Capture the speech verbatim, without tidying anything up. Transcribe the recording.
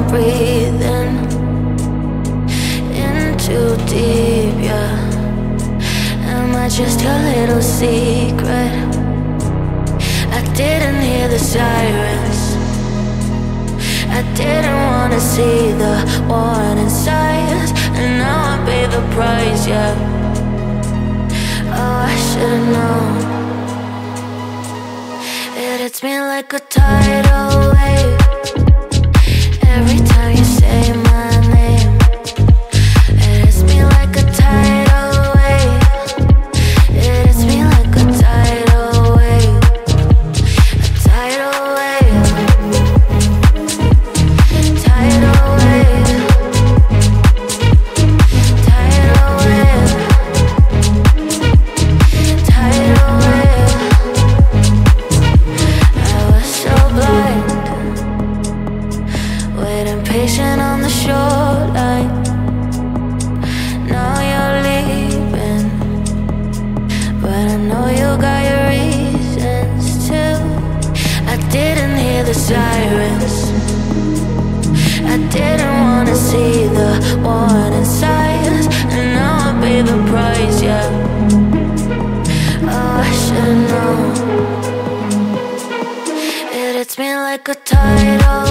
breathing in too deep, yeah. Am I just your little secret? I didn't hear the sirens, I didn't wanna see the warning signs, and now I pay the price, yeah. Oh, I should've known. It hits me like a tidal wave every time you say my name. It hits me like a tidal wave. It hits me like a tidal wave. A tidal wave. Tidal wave. Tidal wave. Tidal wave. I was so blind, waiting patient on the shoreline. Now you're leaving, but I know you got your reasons too. I didn't hear the sirens, I didn't wanna see the warning signs, and now I pay the price, yeah. Oh, I should've known. It hits me like a tidal